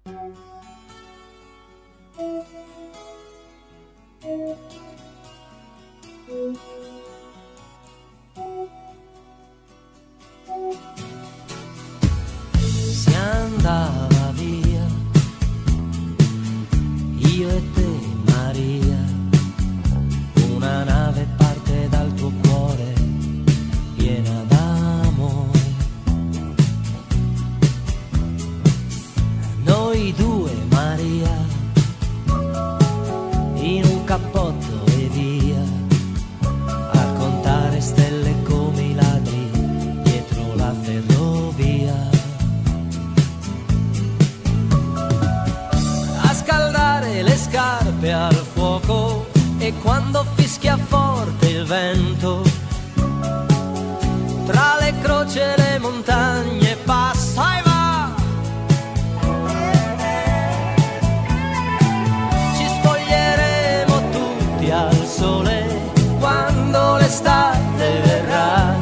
Si andava via, io e te Maria, una nave parte dal tuo cuore piena d'amore. Noi due Maria, in un cappotto e via, a contare stelle come i ladri dietro la ferrovia. Scaldare le scarpe al fuoco e quando fischia forte il vento, tra le croci e le montagne passa e va. Ci spoglieremo tutti al sole quando l'estate verrà.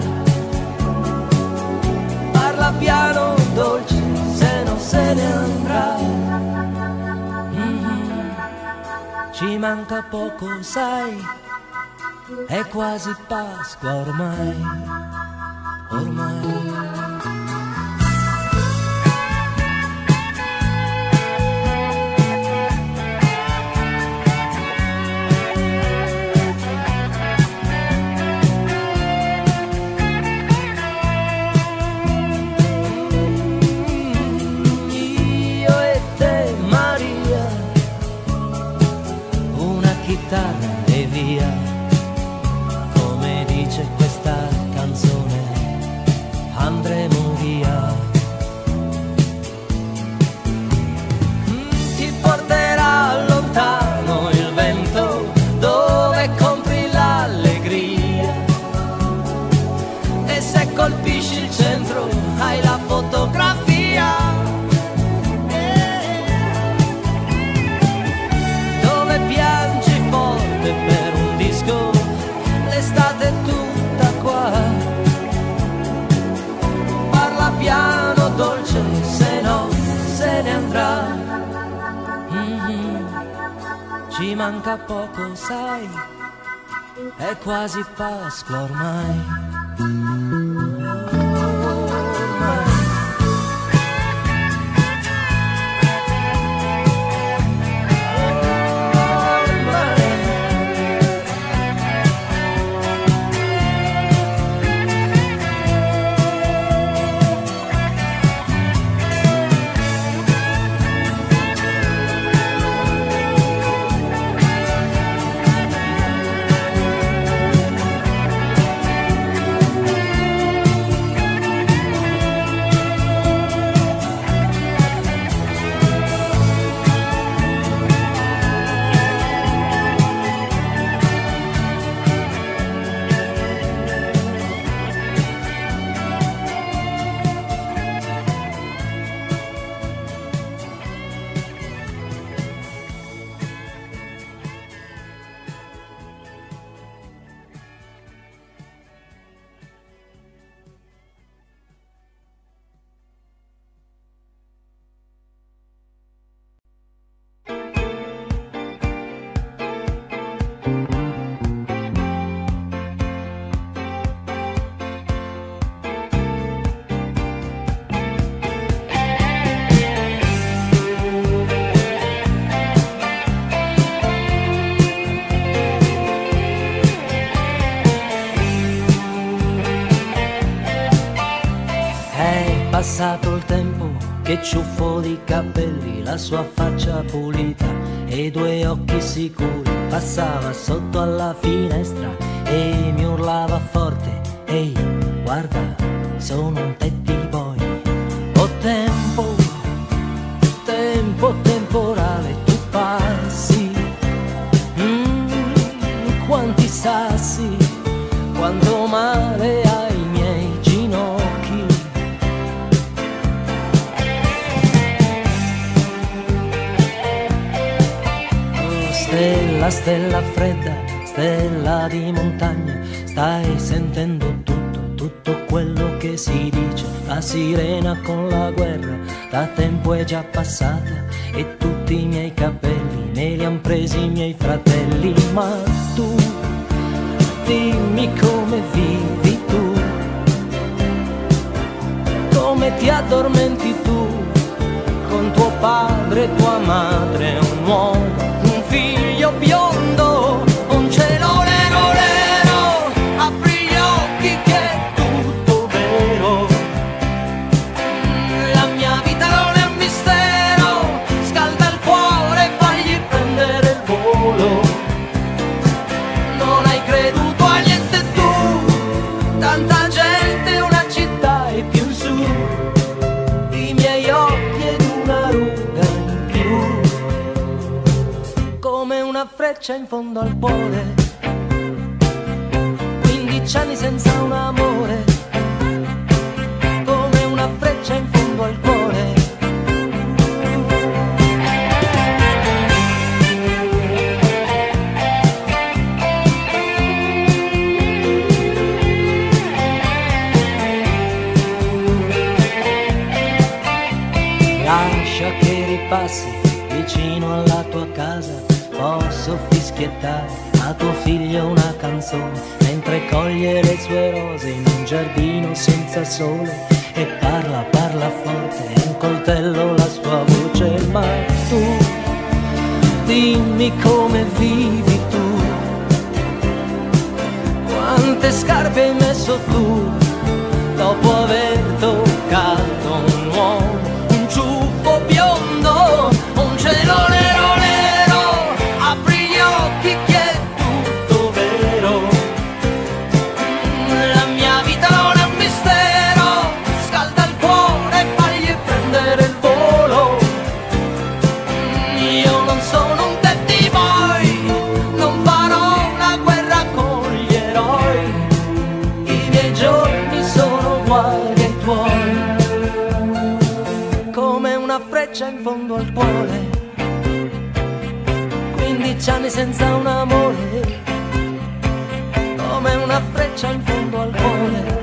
Parla piano dolce se non se ne andrà. Ci manca poco, sai, è quasi Pasqua ormai, ormai. E via, come dice questa canzone, andremo via. Ti porterà lontano il vento dove compri l'allegria, e se colpisci il centro hai la fotografia. Per un disco l'estate è tutta qua. Parla piano dolce se no se ne andrà. Ci manca poco, sai, è quasi Pasqua ormai. Passato il tempo, che ciuffo di capelli, la sua faccia pulita e due occhi sicuri. Passava sotto alla finestra e mi urlava forte: ehi, guarda, sono un teddy boy. Oh tempo, tempo temporale, tu passi, quanti sassi, quanto male ai miei ginocchi. Stella, stella fredda, stella di montagna, stai sentendo tutto, tutto quello che si dice. La sirena con la guerra da tempo è già passata e tutti i miei capelli me li han presi i miei fratelli. Ma tu, dimmi come vivi tu, come ti addormenti tu, con tuo padre e tua madre, un uomo, un figlio biondo, un cielo nero nero, apri gli occhi che è tutto vero. La mia vita non è un mistero, scalda il cuore, fagli prendere il volo. Non hai creduto a niente tu, tanta gente, una città e più in su, i miei occhi ed una ruga in più, come una freccia in fondo al cuore. 15 anni senza un amore, come una freccia in fondo al cuore. Lascia che ripassi vicino alla tua casa, posso fischiettare a tuo figlio una canzone, mentre coglie le sue rose in un giardino senza sole, e parla, parla forte, e un coltello la sua voce. Ma tu, dimmi come vivi tu, quante scarpe hai messo tu, dopo aver toccato un uomo, un ciuffo biondo, un cielo nero nero, apri gli occhi che è tutto vero. La mia vita non è un mistero, scalda il cuore, fagli prendere il volo. Io non sono un dead boy, non farò una guerra con gli eroi, i miei giorni sono uguali ai tuoi, come una freccia in fondo al cuore. 15 anni senza un amore, come una freccia in fondo al cuore.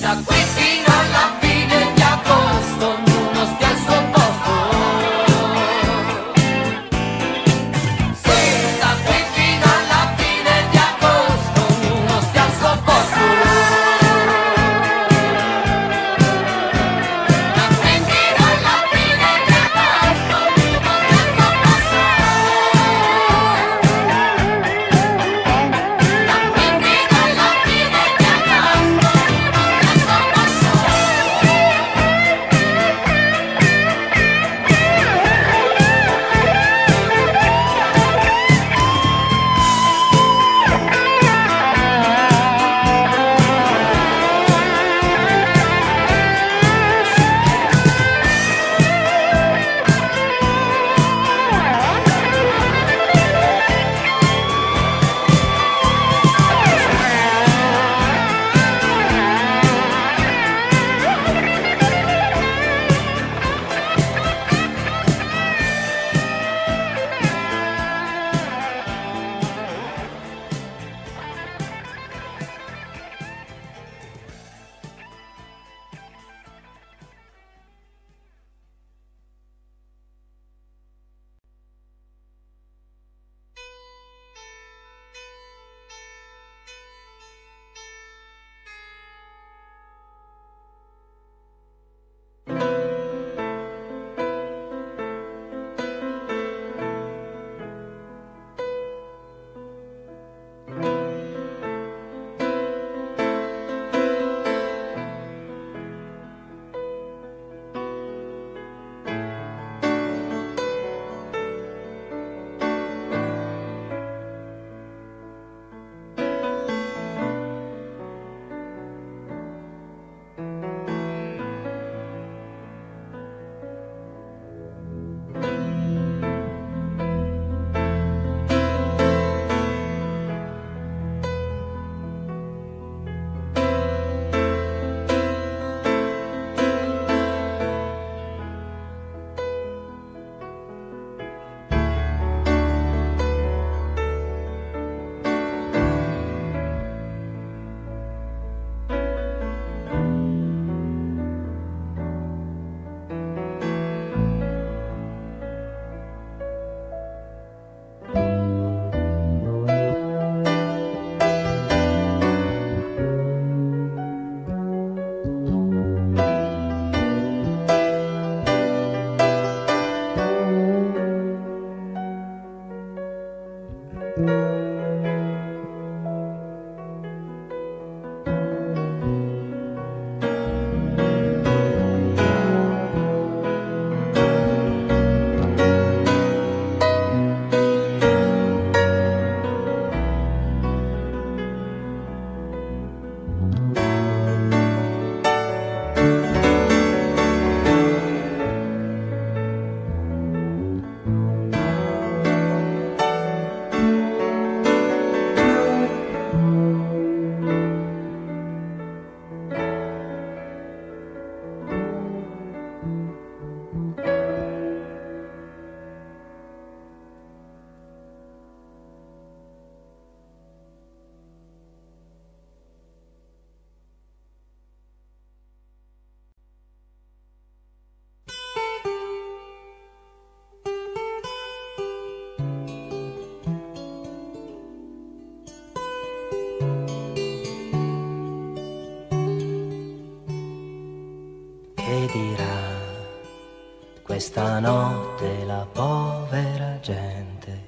Questa notte la povera gente,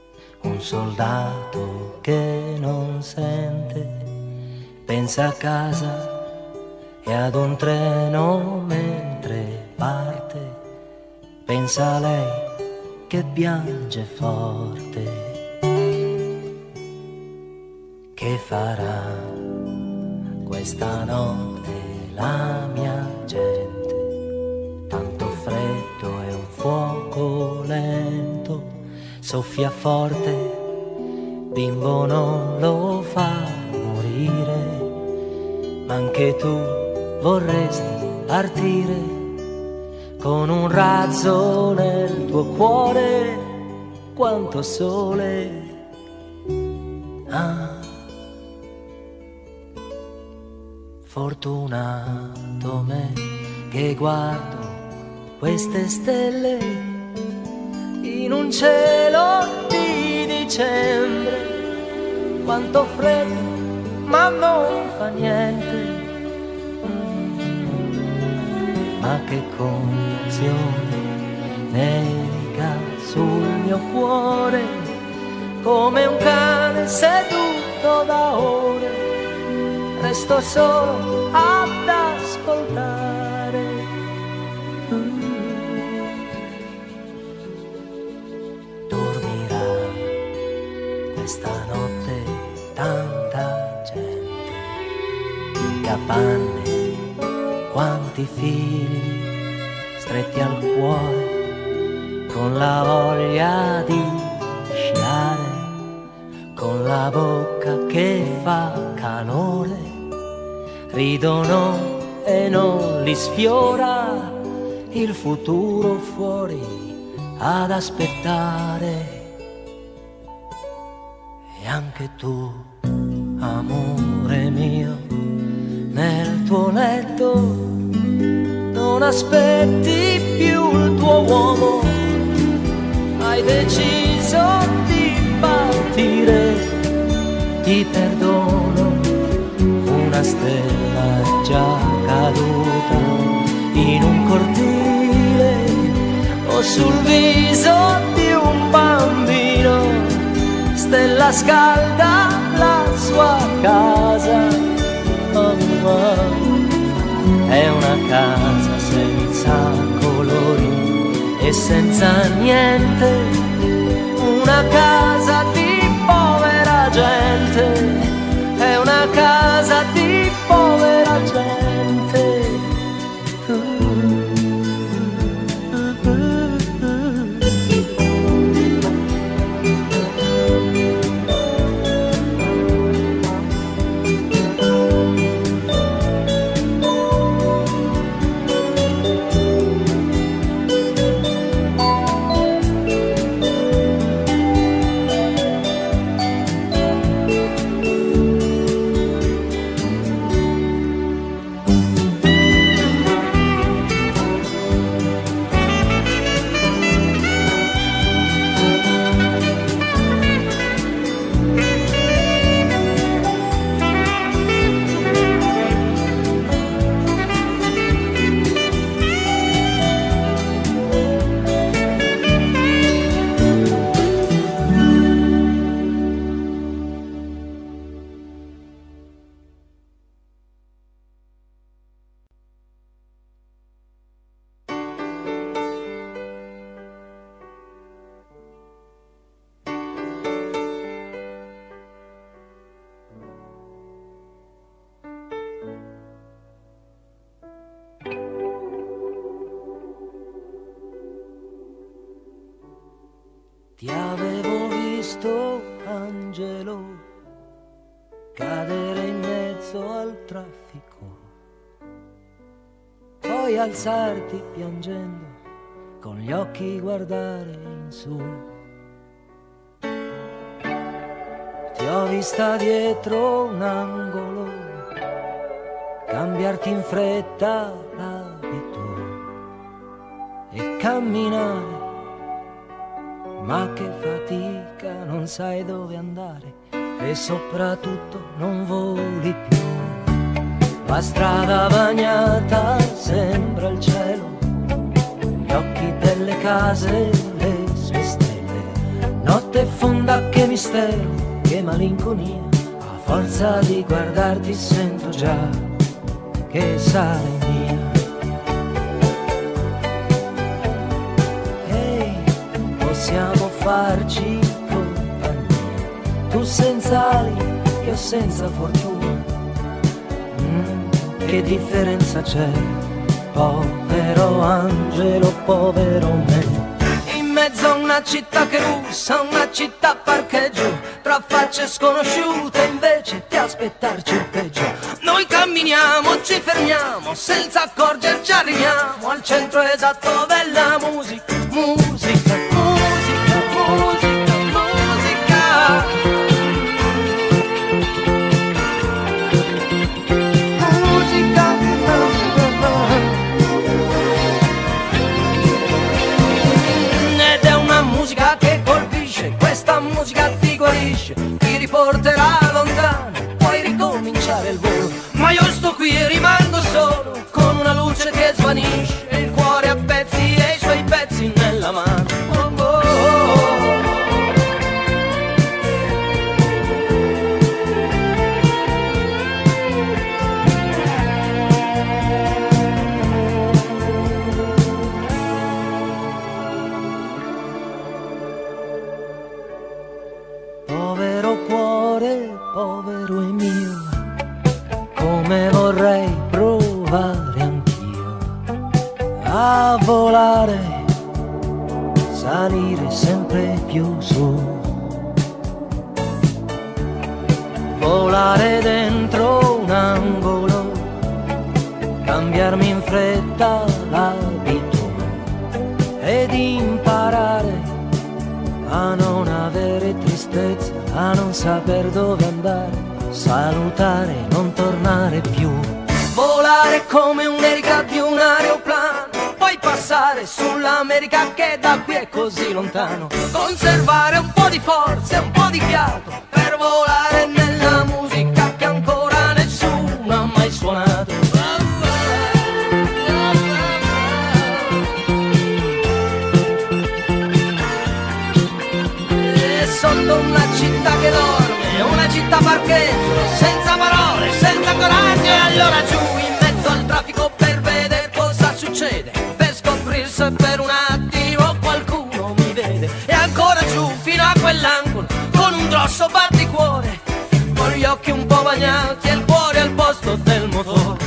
un soldato che non sente, pensa a casa e ad un treno mentre parte, pensa a lei che piange forte. Che farà questa notte la mia gente? Tanto freddo e un fuoco lento, soffia forte, bimbo non lo fa morire, ma anche tu vorresti partire con un razzo nel tuo cuore, quanto sole. Fortunato me che guardo queste stelle in un cielo di dicembre, quanto freddo ma non fa niente, ma che commozione nega sul mio cuore, come un cane seduto da ore, resto solo ad ascoltare. Dormirà questa notte tanta gente, in capanne quanti figli stretti al cuore, con la voglia di sciare, con la bocca che fa calore, ridono e non li sfiora il futuro fuori ad aspettare. E anche tu, amore mio, nel tuo letto non aspetti più il tuo uomo, hai deciso di partire, ti perdono, una stella è già caduta in un cortile o sul viso di un bambino, stella scalda la sua casa, oh, oh. È una casa senza colori e senza niente, una casa di povera gente, è una casa di povera gente. Ti avevo visto, angelo, cadere in mezzo al traffico, poi alzarti piangendo, con gli occhi guardare in su. Ti ho vista dietro un angolo, cambiarti in fretta l'abito e camminare. Ma che fatica, non sai dove andare e soprattutto non voli più. La strada bagnata sembra il cielo, gli occhi delle case, le sue stelle. Notte fonda, che mistero, che malinconia, a forza di guardarti sento già che sarai mia. Possiamo farci compagnia, tu senza ali, io senza fortuna. Che differenza c'è, povero angelo, povero me. In mezzo a una città che russa, una città parcheggio, tra facce sconosciute, invece di aspettarci il peggio. Noi camminiamo, ci fermiamo, senza accorgerci arriviamo al centro esatto della musica, musica, musica, musica, musica. ma io sto qui e rimango solo, con una luce che svanisce, e il cuore a pezzi e i suoi pezzi nella mano. Oh, oh, oh. Povero cuore, povero e mio, come vorrei provare anch'io a volare, salire sempre più su, volare dentro un angolo, cambiarmi in fretta l'abito ed imparare a non avere tristezza, a non saper dove andare, salutare, non tornare più. Volare come un'erica di un aeroplano, poi passare sull'America che da qui è così lontano. Conservare un po' di forza e un po' di fiato per volare nella musica che ancora nessuno ha mai suonato. Sotto una città che dorme, una città parcheggio, senza parole, senza coraggio. E allora giù in mezzo al traffico per vedere cosa succede, per scoprire se per un attimo qualcuno mi vede. E ancora giù fino a quell'angolo, con un grosso batticuore, con gli occhi un po' bagnati e il cuore al posto del motore.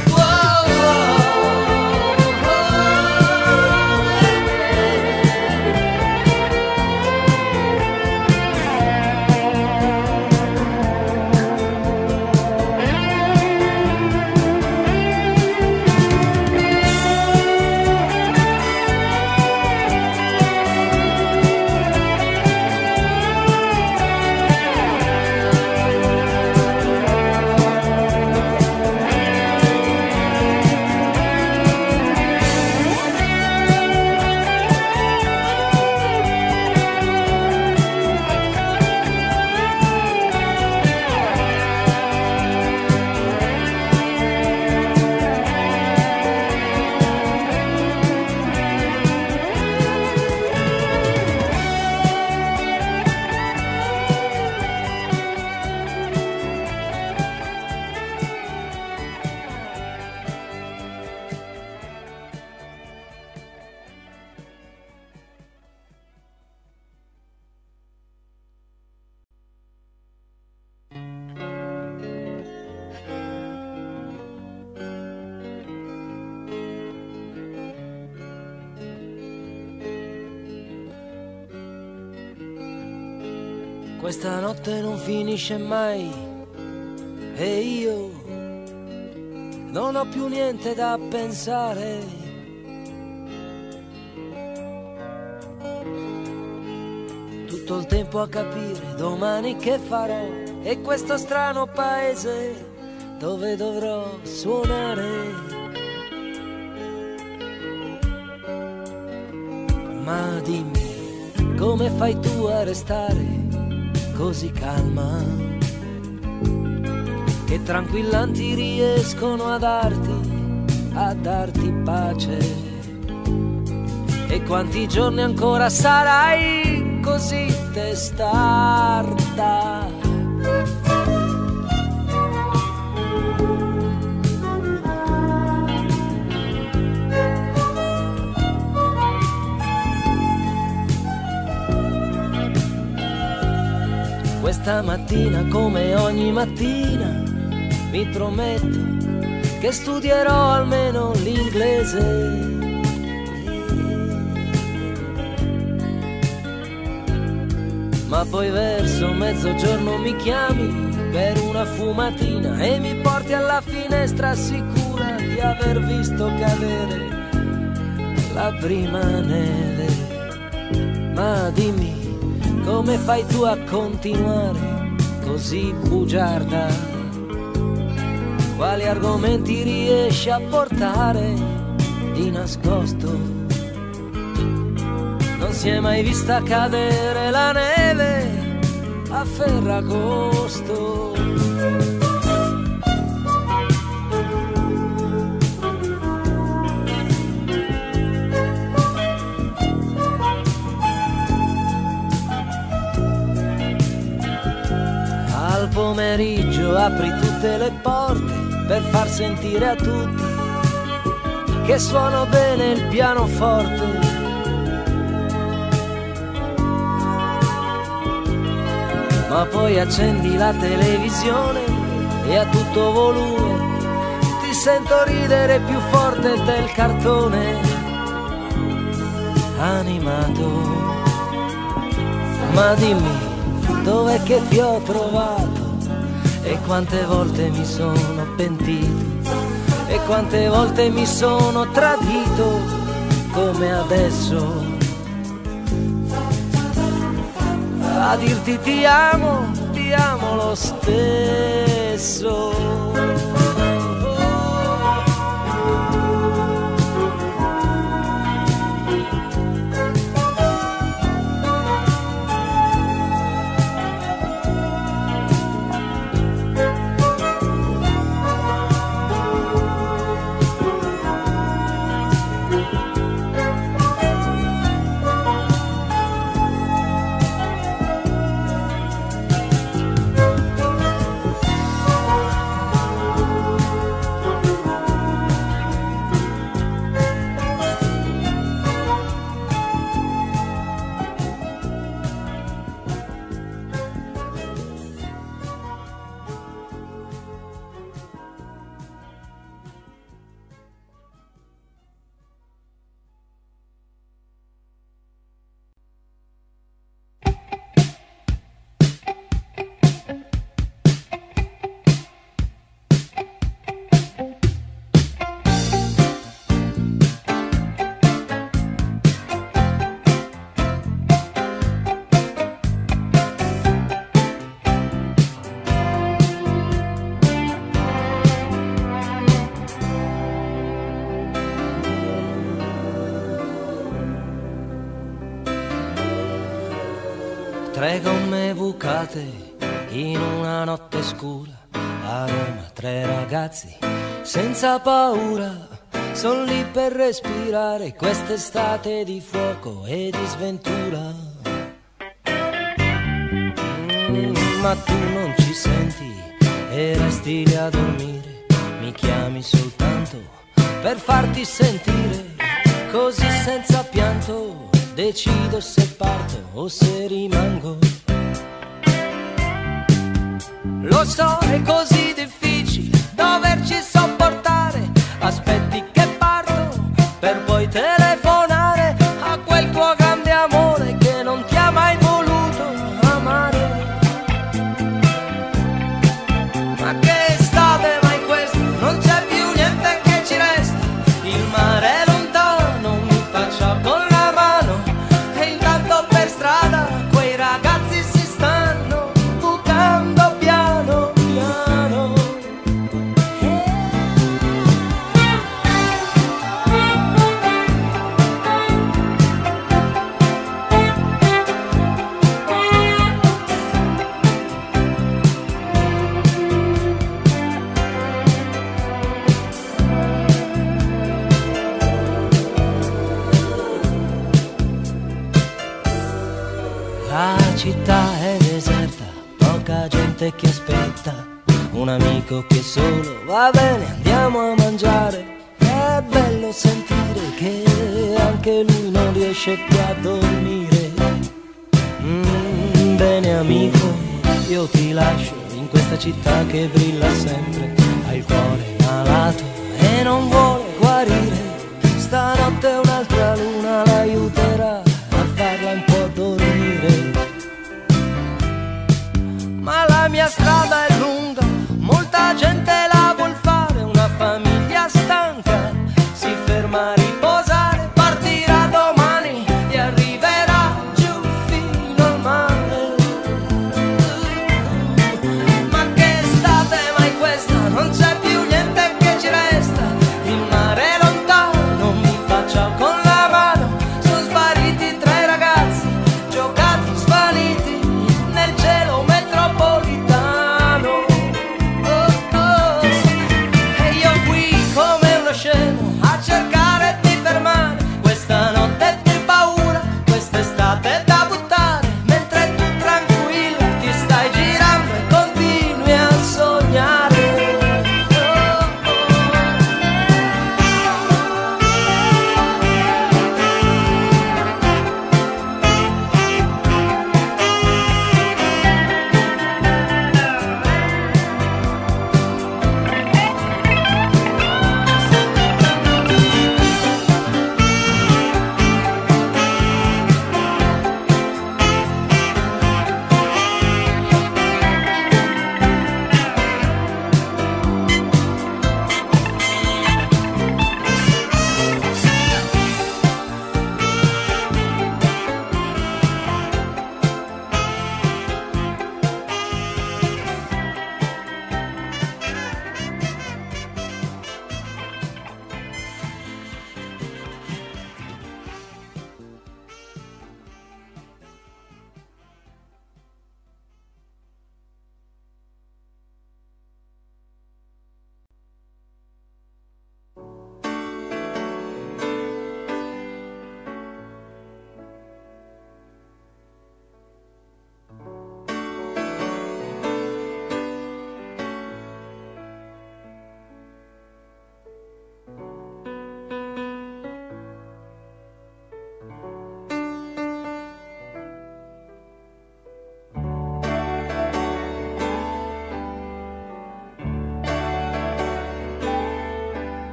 Questa notte non finisce mai e io non ho più niente da pensare. Tutto il tempo a capire domani che farò e questo strano paese dove dovrò suonare. Ma dimmi, come fai tu a restare così calma, che tranquillanti riescono a darti pace? E quanti giorni ancora sarai così testarda? Questa mattina, come ogni mattina, mi prometto che studierò almeno l'inglese. Ma poi verso mezzogiorno mi chiami per una fumatina e mi porti alla finestra sicura di aver visto cadere la prima neve. Ma dimmi, come fai tu a continuare così bugiarda? Quali argomenti riesci a portare di nascosto? Non si è mai vista cadere la neve a Ferragosto. pomeriggio apri tutte le porte per far sentire a tutti che suono bene il pianoforte. Ma poi accendi la televisione e a tutto volume ti sento ridere più forte del cartone animato. Ma dimmi, dov'è che ti ho trovato? E quante volte mi sono pentito, e quante volte mi sono tradito, come adesso. A dirti ti amo lo stesso. Tre gomme bucate in una notte scura, a Roma tre ragazzi senza paura, son lì per respirare quest'estate di fuoco e di sventura. Ma tu non ci senti e resti lì a dormire, mi chiami soltanto per farti sentire, così senza pianto decido se parto o se rimango. Lo so, è così difficile doverci sopportare, aspetti che parto per poi telefonare a quel tuo grande amore che non ti ha mai voluto amare. Ma che estate mai questa, non c'è più niente che ci resta, il mare è lontano, mi faccia con la mano, e intanto per strada quei ragazzi si stanno bucando piano piano. La città è deserta, poca gente che aspetta, un amico che solo va bene, andiamo a mangiare. È bello sentire che anche lui non riesce più a dormire. Bene amico, io ti lascio in questa città che brilla sempre, ha il cuore malato e non vuole guarire. Stanotte un'altra luna l'aiuterà a farla un po' dormire. Ma la mia strada è lunga, molta gente la vuol fare, una famiglia stanca si ferma a riposare, partirà domani e arriverà giù fino al mare. Ma che estate mai questa, non c'è più niente che ci resta, il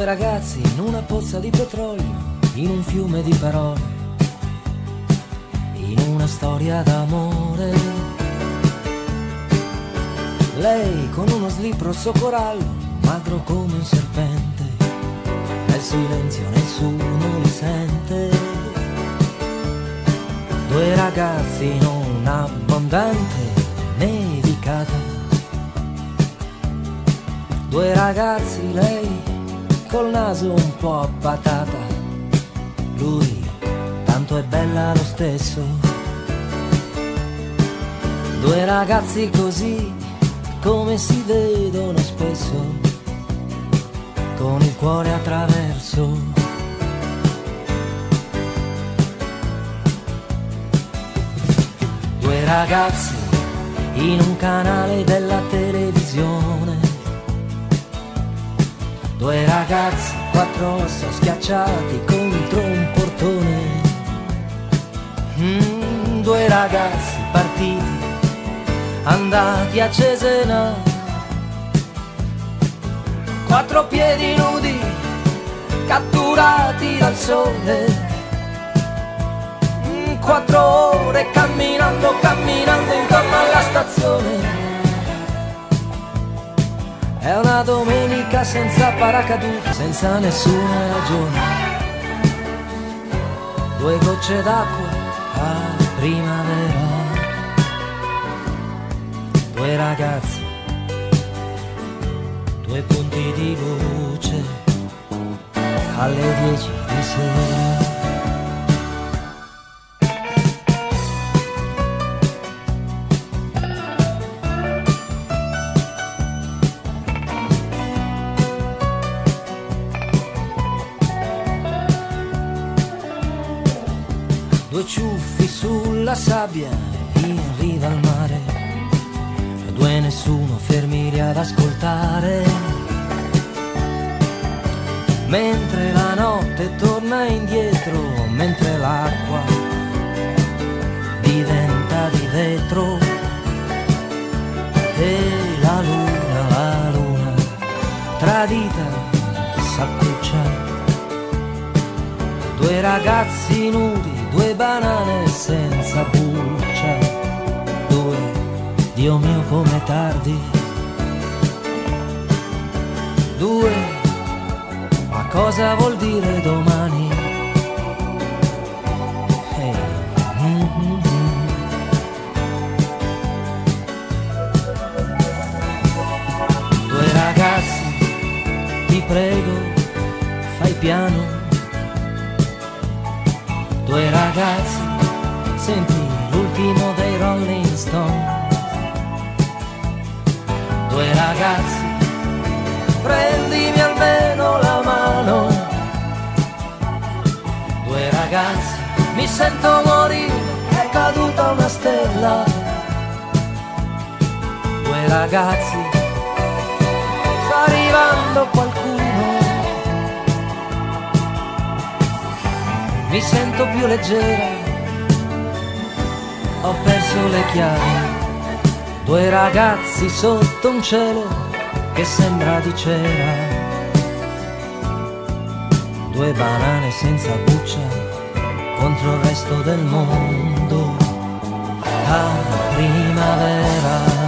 Due ragazzi in una pozza di petrolio, in un fiume di parole, in una storia d'amore. Lei con uno slip rosso corallo, magro come un serpente, nel silenzio nessuno li sente. Due ragazzi in un'abbondante nevicata, due ragazzi, lei col naso un po' a patata, lui tanto è bella lo stesso. Due ragazzi così come si vedono spesso, con il cuore attraverso. Due ragazzi in un canale della televisione, due ragazzi, quattro ossa schiacciati contro un portone. Due ragazzi partiti, andati a Cesena, quattro piedi nudi, catturati dal sole. 4 ore camminando, camminando intorno alla stazione. È una domenica senza paracadute, senza nessuna ragione. Due gocce d'acqua a primavera. Due ragazzi, due punti di luce alle 10 di sera. Due ciuffi sulla sabbia in riva al mare, due nessuno fermi lì ad ascoltare, mentre la notte torna indietro, mentre l'acqua diventa di vetro e la luna tradita s'accuccia. Due ragazzi nudi, due banane senza buccia, due, Dio mio come tardi, due, ma cosa vuol dire domani? Hey. Due ragazzi, ti prego, fai piano. Due ragazzi, senti l'ultimo dei Rolling Stone. Due ragazzi, prendimi almeno la mano. Due ragazzi, mi sento morire, è caduta una stella. Due ragazzi, sta arrivando qualcuno. Mi sento più leggera, ho perso le chiavi. Due ragazzi sotto un cielo che sembra di cera, due banane senza buccia contro il resto del mondo. A primavera.